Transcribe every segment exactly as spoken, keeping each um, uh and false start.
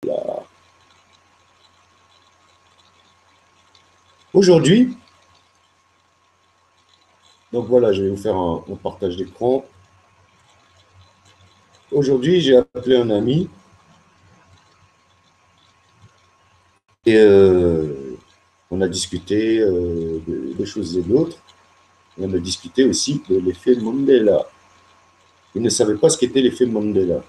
Aujourd'hui, donc voilà, je vais vous faire un, un partage d'écran. Aujourd'hui, j'ai appelé un ami et euh, on a discuté euh, de, de choses et d'autres. On a discuté aussi de l'effet Mandela. Il ne savait pas ce qu'était l'effet Mandela.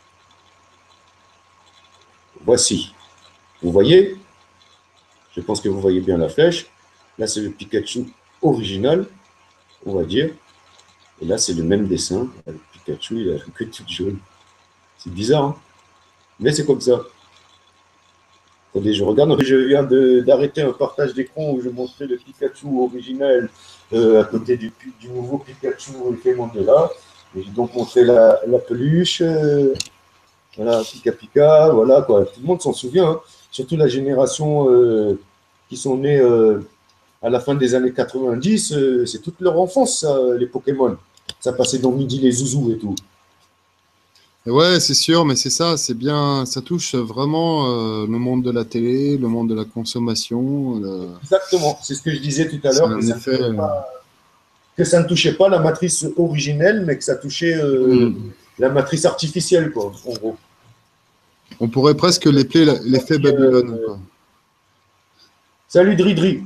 Voici. Vous voyez? Je pense que vous voyez bien la flèche. Là, c'est le Pikachu original, on va dire. Et là, c'est le même dessin. Le Pikachu, il a que toute jaune. C'est bizarre, hein? Mais c'est comme ça. Attendez, je regarde. Je viens d'arrêter un partage d'écran où je montrais le Pikachu original euh, à côté du, du nouveau Pikachu effet Mandela. Et j'ai donc montré la, la peluche. Euh, voilà, Pika Pika, voilà quoi. Tout le monde s'en souvient, hein. Surtout la génération euh, qui sont nés euh, à la fin des années quatre-vingt-dix. Euh, c'est toute leur enfance, ça, les Pokémon. Ça passait dans Midi les Zouzous et tout. Ouais, c'est sûr, mais c'est ça, c'est bien, ça touche vraiment euh, le monde de la télé, le monde de la consommation. Le... Exactement, c'est ce que je disais tout à C'est l'heure, un que, effet. que ça ne touchait pas la matrice originelle, mais que ça touchait euh, Hmm. la matrice artificielle, quoi, en gros. On pourrait presque l'appeler l'effet Babylone, Euh, quoi. salut Dridri.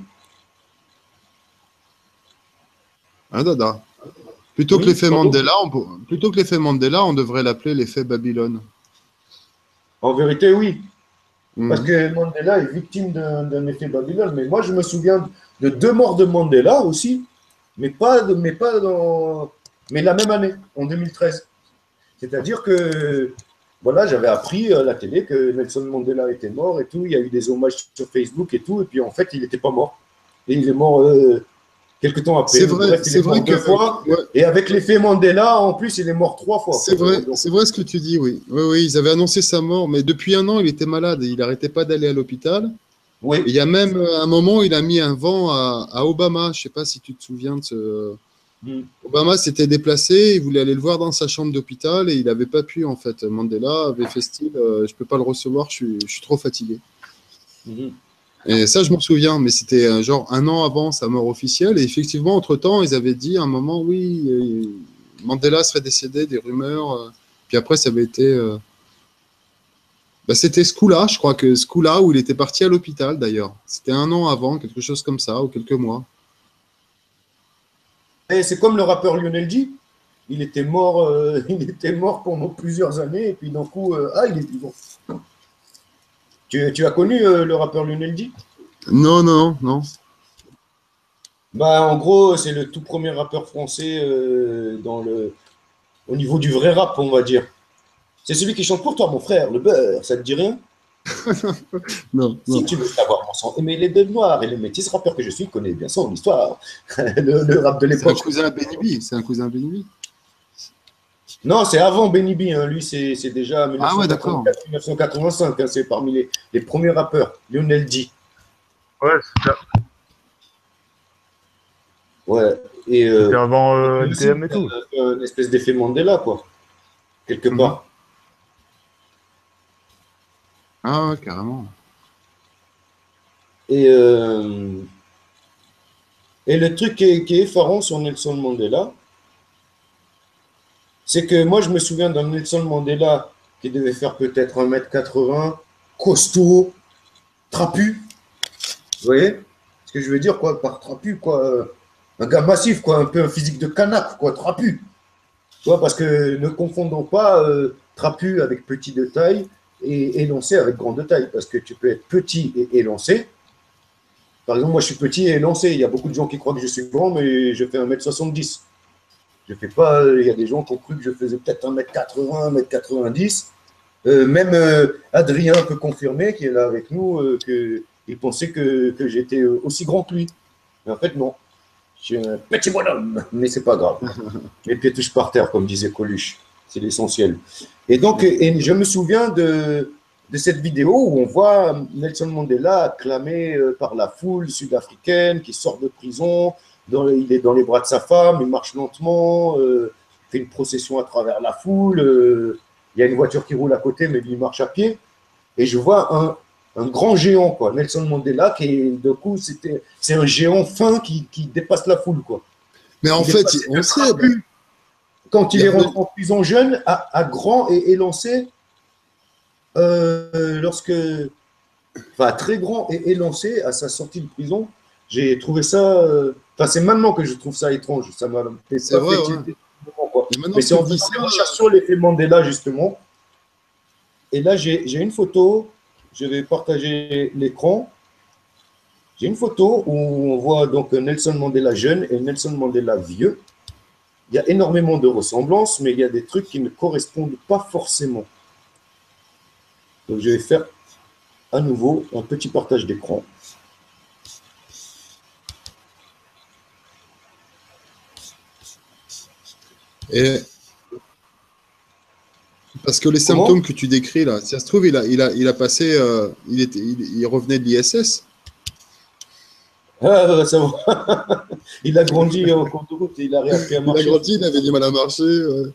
Ah, dada. Plutôt que Oui, l'effet pardon. Mandela, on, pour- plutôt que l'effet Mandela, on devrait l'appeler l'effet Babylone. En vérité, oui. Parce Hmm. que Mandela est victime d'un effet Babylone. Mais moi, je me souviens de deux morts de Mandela aussi, mais pas, de, mais pas dans. Mais la même année, en deux mille treize. C'est-à-dire que, voilà, j'avais appris à la télé que Nelson Mandela était mort et tout. Il y a eu des hommages sur Facebook et tout. Et puis, en fait, il n'était pas mort. Et il est mort euh, quelques temps après. C'est Mais bref, vrai, il c'est est mort vrai que, deux fois. ouais, Et avec l'effet Mandela, en plus, il est mort trois fois, c'est quoi. vrai, Donc, c'est vrai ce que tu dis, oui. Oui, oui, ils avaient annoncé sa mort, mais depuis un an, il était malade et il n'arrêtait pas d'aller à l'hôpital. Et oui. il y a même euh, un moment, il a mis un vent à, à Obama. Je ne sais pas si tu te souviens de ce. Mm. Obama s'était déplacé, il voulait aller le voir dans sa chambre d'hôpital et il n'avait pas pu, en fait. Mandela avait fait style, euh, je ne peux pas le recevoir, je suis, je suis trop fatigué. Mm. Et ça, je m'en souviens, mais c'était euh, genre un an avant sa mort officielle. Et effectivement, entre-temps, ils avaient dit à un moment, oui, euh, Mandela serait décédé, des rumeurs. euh. Puis après, ça avait été. euh, Bah, c'était ce coup-là, je crois que ce coup-là où il était parti à l'hôpital d'ailleurs. C'était un an avant, quelque chose comme ça, ou quelques mois. Et c'est comme le rappeur Lionel G. Il était mort, euh, il était mort pendant plusieurs années, et puis d'un coup, euh, ah, il est vivant. Tu, tu as connu euh, le rappeur Lionel G? Non, non, non. Bah, en gros, c'est le tout premier rappeur français euh, dans le, au niveau du vrai rap, on va dire. C'est celui qui chante pour toi, mon frère, le beurre, ça te dit rien? Non, Si non. tu veux savoir mon sang, aimer les deux noirs et les métis, rappeur que je suis connaît bien son histoire. le, le rap de C'est un l'époque. cousin à Benny B. C'est un cousin à Benny B. Non, c'est avant Benny B, hein. Lui, c'est c'est déjà Ah ouais, d'accord. mille neuf cent quatre-vingt-quatre mille neuf cent quatre-vingt-cinq, hein. C'est parmi les, les premiers rappeurs. Lionel G. Ouais, c'était Ouais. Et c'était euh, avant euh, lui aussi, N T M et il tout. a fait une espèce d'effet Mandela, quoi, quelque Mhm. part. Ah ouais, carrément. Et, euh, et le truc qui est, qui est effarant sur Nelson Mandela, c'est que moi, je me souviens d'un Nelson Mandela qui devait faire peut-être un mètre quatre-vingts, costaud, trapu. Vous voyez ce que je veux dire, quoi, par trapu, quoi. Un gars massif, quoi, un peu un physique de canaque, quoi, trapu. Tu vois, parce que ne confondons pas euh, trapu avec petit de taille et élancé avec grand de taille, parce que tu peux être petit et élancé. Par exemple, moi, je suis petit et élancé. Il y a beaucoup de gens qui croient que je suis grand, mais je fais un mètre soixante-dix. Je fais pas. Il y a des gens qui ont cru que je faisais peut-être un mètre quatre-vingts, un mètre quatre-vingt-dix. Euh, même euh, Adrien peut confirmer, qui est là avec nous, euh, qu'il pensait que, que j'étais euh, aussi grand que lui. Mais en fait, non. Je suis un petit bonhomme, mais c'est pas grave. Mes pieds touchent par terre, comme disait Coluche. C'est l'essentiel. Et donc, et je me souviens de, de cette vidéo où on voit Nelson Mandela acclamé euh, par la foule sud-africaine qui sort de prison. Dans, il est dans les bras de sa femme, il marche lentement, euh, fait une procession à travers la foule. euh, il y a une voiture qui roule à côté, mais lui, il marche à pied. et je vois un, un grand géant, quoi, Nelson Mandela, qui est, de coup, c'était, c'est un géant fin qui, qui dépasse la foule, quoi. Mais en Il est fait, passé on de sait, bah, trapu quand il il y est a rentré en prison jeune à, à grand et élancé euh, lorsque, enfin très grand et élancé à sa sortie de prison. J'ai trouvé ça, euh, enfin c'est maintenant que je trouve ça étrange. Ça m'a c'est pas vrai, fait ouais. tilter au moment, quoi. Et maintenant Mais que c'est tu en me dis faisant ça, des recherches sur l'effet Mandela justement. Et là j'ai j'ai une photo. Je vais partager l'écran. J'ai une photo où on voit donc Nelson Mandela jeune et Nelson Mandela vieux. Il y a énormément de ressemblances, mais il y a des trucs qui ne correspondent pas forcément. Donc je vais faire à nouveau un petit partage d'écran. et parce que les Comment? symptômes que tu décris là, si ça se trouve, il a, il a, il a passé, euh, il, était, il, il revenait de l'I S S. Ah, ça va. Il a grandi en cours de route et il a réappris à Il a marcher. grandi, il avait du mal à marcher. Ouais.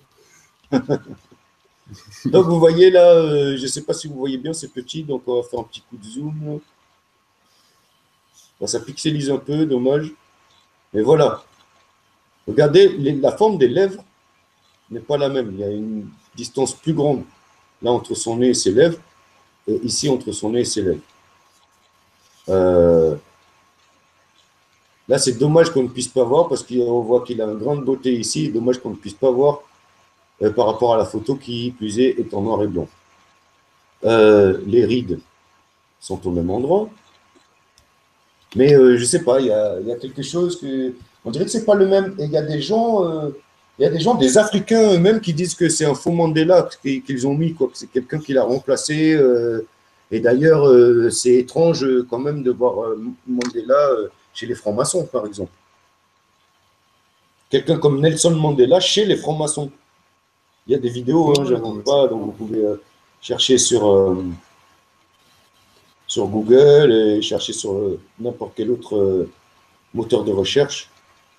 Donc vous voyez là, euh, je ne sais pas si vous voyez bien, c'est petit, donc on va faire un petit coup de zoom. Là, ça pixelise un peu, dommage. Mais voilà. Regardez, les- la forme des lèvres n'est pas la même. Il y a une distance plus grande là entre son nez et ses lèvres, et ici entre son nez et ses lèvres. Euh, Là, c'est dommage qu'on ne puisse pas voir parce qu'on voit qu'il a une grande beauté ici. Dommage qu'on ne puisse pas voir euh, par rapport à la photo qui, plus est, est en noir et blanc. Euh, les rides sont au même endroit. Mais euh, je ne sais pas, il y a, y a, quelque chose que. On dirait que ce n'est pas le même. Et il y a des gens, euh, il y a des gens, des Africains eux-mêmes qui disent que c'est un faux Mandela qu'ils ont mis, quoi, que c'est quelqu'un qui l'a remplacé. Euh, et d'ailleurs, euh, c'est étrange euh, quand même de voir euh, Mandela euh, chez les francs-maçons, par exemple. Quelqu'un comme Nelson Mandela chez les francs-maçons. Il y a des vidéos, hein, je Ouais, non, n'invente mais pas, donc vous pouvez euh, chercher sur, euh, sur Google et chercher sur euh, n'importe quel autre euh, moteur de recherche.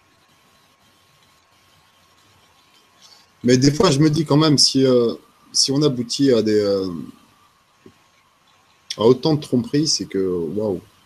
mais des fois, je me dis quand même, si, euh, si on aboutit à, des, euh, à autant de tromperies, c'est que, waouh.